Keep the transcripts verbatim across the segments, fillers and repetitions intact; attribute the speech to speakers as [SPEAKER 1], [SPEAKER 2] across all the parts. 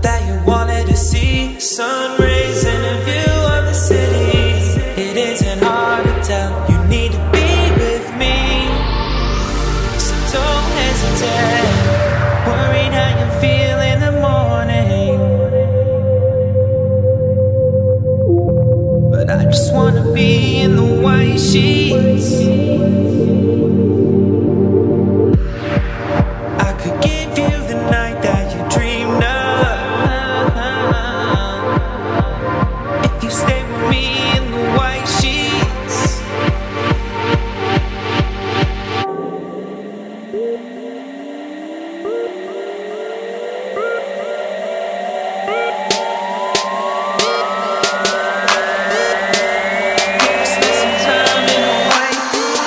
[SPEAKER 1] that you wanted to see. Sun rays and a view of the city. It isn't hard to tell, you need to be with me. So don't hesitate, worried how you feel in the morning. But I just wanna be in the white sheets. I could give you the night that you dreamed of, if you stay with me in the white sheets. Spend some time in the white.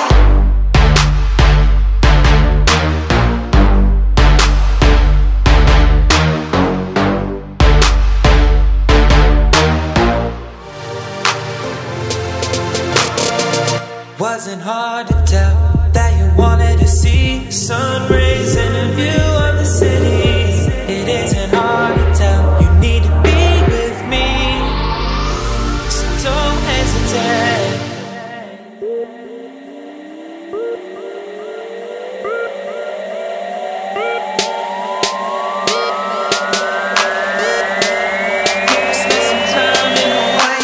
[SPEAKER 1] Wasn't hard to tell that you wanted to see sun rays and a view of the city. It isn't hard to tell, you need to be with me. So don't hesitate. Spend some time in the white.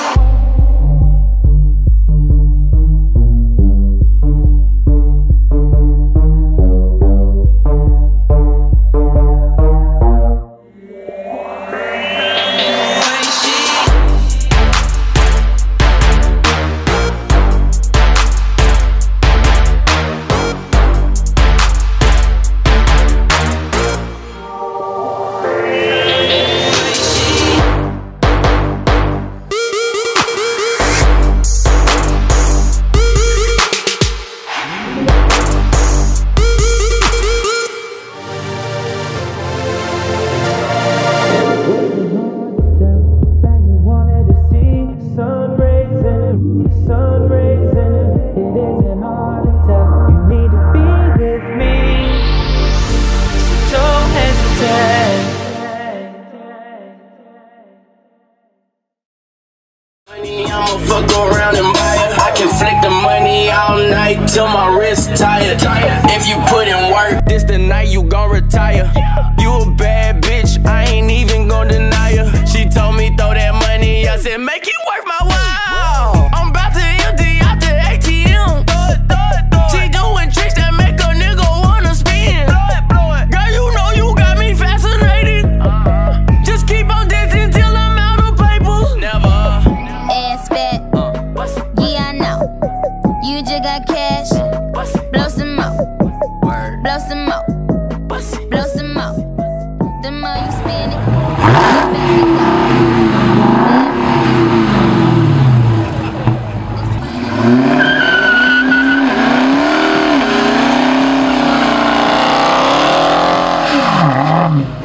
[SPEAKER 2] I'ma fuck around and buy it. I can flick the money all night till my wrist tired. If you put in work, this the night you gon' retire. You a bad bitch, I ain't even gon' deny her. She told me throw that money, I said make it worth my while. I'm about to empty out the A T M. She doing tricks that make a nigga wanna spin. Girl, you know you got me fascinated. Just keep on dancing till I'm out of paper. Never.
[SPEAKER 3] Ass fat, yeah I know. You just got cash, blow some more, blow some more, blow some more. The more you spend it, the faster it goes.